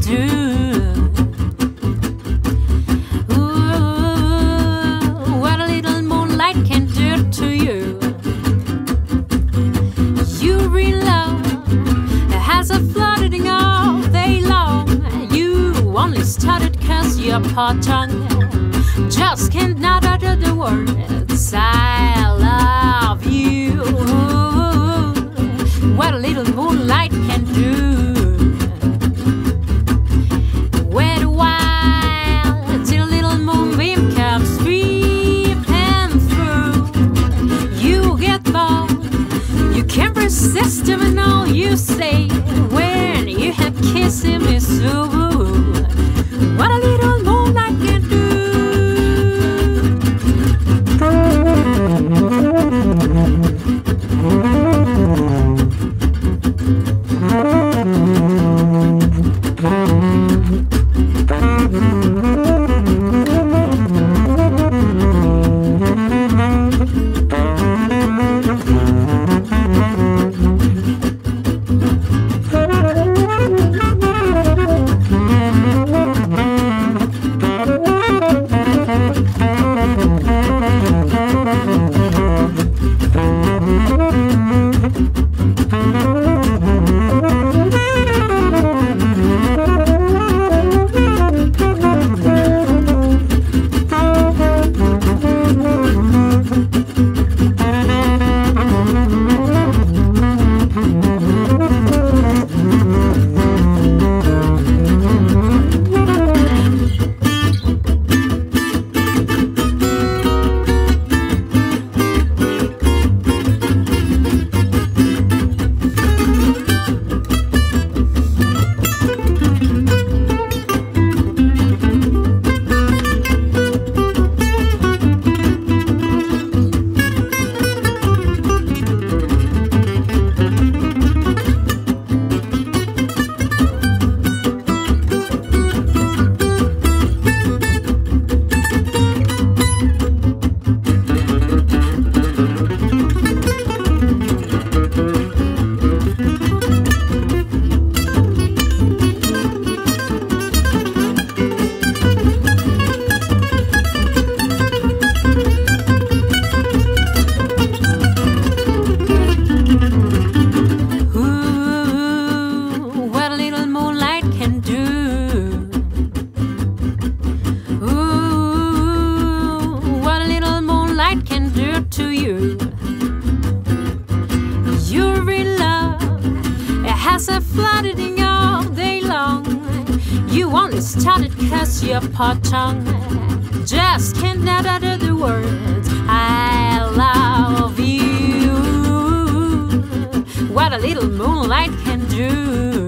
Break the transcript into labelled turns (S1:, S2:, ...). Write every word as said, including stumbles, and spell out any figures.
S1: do. Ooh, what a little moonlight can do to you. You real love has a flooding all day long. You only started cause your poor tongue just can't not utter the words I love you. What a little moonlight can do. Wait a while till a little moonbeam comes sweeping through. You get bored, you can't resist even all you say when you have kissing me so. What a little moonlight can do. Can do to you. Your real love, it has a flooding all day long. You only started cause your poor tongue just can't utter the words I love you. What a little moonlight can do.